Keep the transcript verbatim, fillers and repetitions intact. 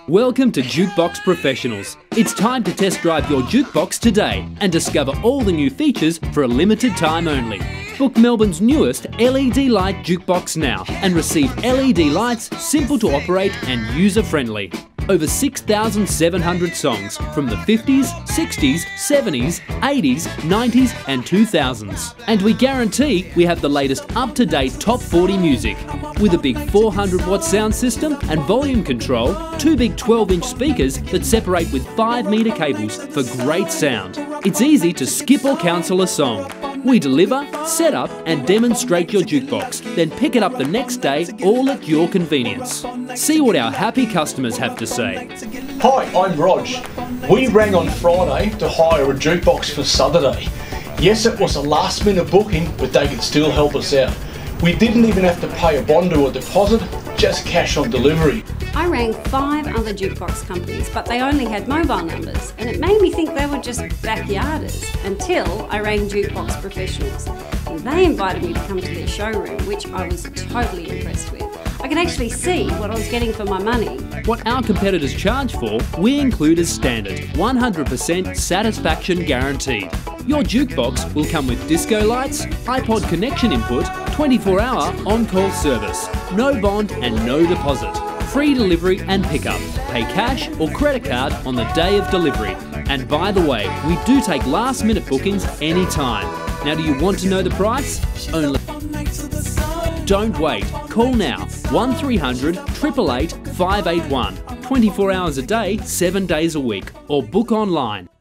Welcome to Jukebox Professionals. It's time to test drive your jukebox today and discover all the new features for a limited time only. Book Melbourne's newest L E D light jukebox now and receive L E D lights simple to operate and user-friendly. Over six thousand seven hundred songs from the fifties, sixties, seventies, eighties, nineties and two thousands. And we guarantee we have the latest up-to-date top forty music. With a big four hundred watt sound system and volume control, two big twelve inch speakers that separate with five metre cables for great sound. It's easy to skip or cancel a song. We deliver, set up and demonstrate your jukebox, then pick it up the next day, all at your convenience. See what our happy customers have to say. Hi, I'm Rog. We rang on Friday to hire a jukebox for Saturday. Yes, it was a last minute booking, but they could still help us out. We didn't even have to pay a bond or a deposit, just cash on delivery. I rang five other jukebox companies, but they only had mobile numbers, and it made me think they were just backyarders, until I rang Jukebox Professionals. And they invited me to come to their showroom, which I was totally impressed with. I could actually see what I was getting for my money. What our competitors charge for, we include as standard, one hundred percent satisfaction guaranteed. Your jukebox will come with disco lights, iPod connection input, twenty-four hour on-call service, no bond and no deposit. Free delivery and pickup. Pay cash or credit card on the day of delivery. And by the way, we do take last minute bookings anytime. Now do you want to know the price? Only. Don't wait. Call now. one three hundred, eight eight eight, five eight one. twenty-four hours a day, seven days a week. Or book online.